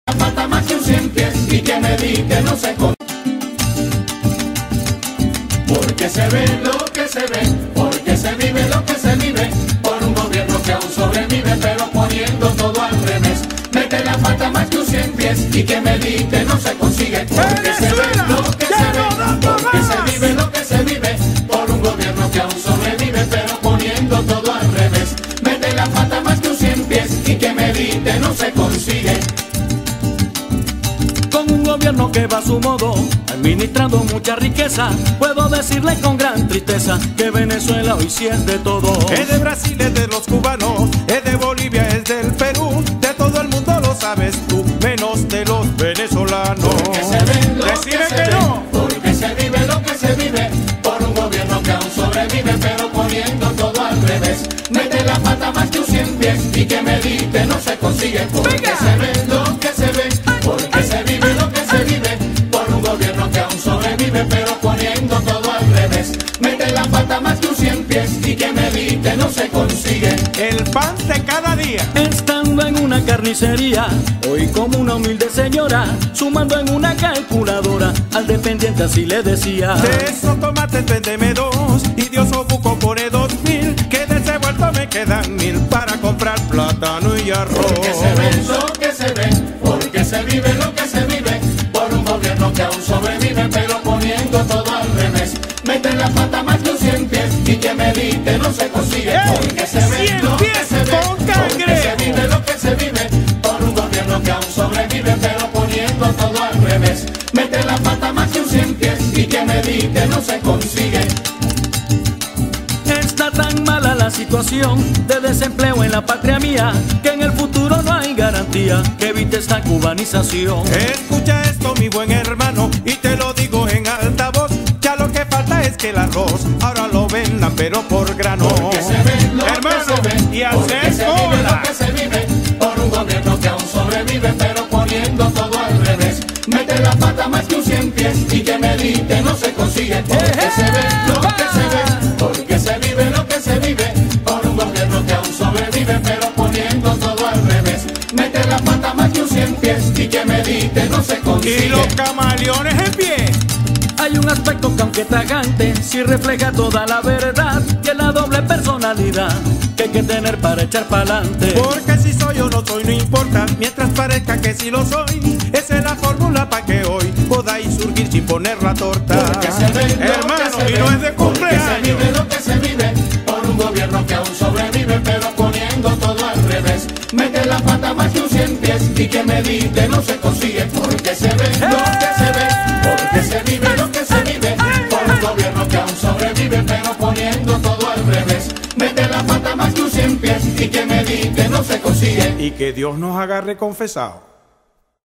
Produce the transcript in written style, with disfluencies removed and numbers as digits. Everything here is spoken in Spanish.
Falta más que un 100 pies y que medite no se come. Porque se ve lo que se ve, porque se vive lo que se vive, por un gobierno que aún sobrevive, pero poniendo todo al revés. Mete la falta más que un 100 pies y que medite no se consigue. Porque se ve lo que se ve, porque se vive lo que se vive, por un gobierno que aún sobrevive, pero poniendo todo al revés. Mete la falta más que un 100 pies y que medite no se consigue. Con un gobierno que va a su modo, administrando mucha riqueza, puedo decirle con gran tristeza que Venezuela hoy siente todo. Es de Brasil, es de los cubanos, es de Bolivia, es del Perú, de todo el mundo lo sabes tú, menos de los venezolanos. Porque se ve lo Decime que se ve, no. porque se vive lo que se vive, por un gobierno que aún sobrevive, pero poniendo todo al revés. Mete la pata más que un 100 pies y que medite no se consigue. Porque se ve lo que se ve, porque se vive lo que se vive, por un gobierno que aún sobrevive, pero poniendo todo al revés. Mete la pata más que un 100 pies y que medite no se consigue. El pan de cada día. Estando en una carnicería, hoy como una humilde señora, sumando en una calculadora, al dependiente así le decía: de esos tomates véndeme 2 y Dios Obuco pone 2000, que de ese vuelto me quedan 1000 para comprar plátano y arroz. Porque se ve lo que se ve, porque se vive lo que se vive, por un gobierno que aún sobrevive, pero poniendo todo al revés. Mete la pata más que un 100 pies y que medite no se consigue. Porque se ve lo que se ve, porque se vive lo que se vive, por un gobierno que aún sobrevive, pero poniendo todo al revés. Mete la pata más que un 100 pies y que medite no se consigue. Está tan mala la situación de desempleo en la patria mía, que en el futuro no hay garantía que evite esta cubanización. Escucha esto, mi buen hermano, y te lo digo en alta voz, ya lo que falta es que el arroz ahora lo vendan pero por grano. Porque se ve lo hermano, que se ve, y porque hacer se vive cola. lo que se vive, por un gobierno que aún sobrevive, pero poniendo todo al revés. Mete la pata más que un 100 pies y que medite no se consigue. Porque se ve lo que se ve, porque se vive lo que se vive, por un gobierno que aún sobrevive, pero poniendo todo al revés. Mete la pata más que un 100 pies y que medite no se consigue. Y los camaleones en pie. Hay un aspecto que aunque tajante, sí refleja toda la verdad, que es la doble personalidad que hay que tener para echar pa'lante. Porque si soy o no soy no importa, mientras parezca que sí lo soy. Esa es la fórmula para que hoy podáis surgir sin poner la torta. Porque se ve lo hermano, que se y ve, no es de porque se cumpleaños. vive lo que se vive, por un gobierno que aún sobrevive, pero poniendo todo al revés. Mete la pata más que un 100 pies y que medite no se consigue. Porque se ve lo que se ve, porque se vive lo que se vive, por un gobierno que aún sobrevive, pero poniendo todo al revés. Mete la pata más que un 100 pies y que medite no se consigue. Y que Dios nos agarre confesado.